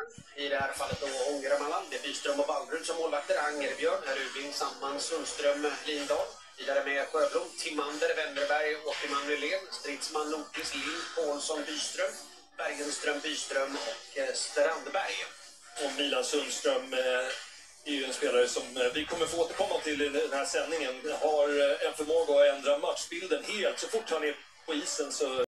I det här fallet då Ångermanland, det är Byström och Vallbrud som målvakter, Angerbjörn, Rubing, Sandman, Sundström, Lindahl. Vidare med Sjöblom, Timander, Wennerberg, Åkerman, Nylén, Stridsman, Nordqvist, Lind, Paulsson, Byström, Bergenström, Byström och Strandberg. Och Milan Sundström är ju en spelare som vi kommer få återkomma till i den här sändningen. Har en förmåga att ändra matchbilden helt. Så fort han är på isen så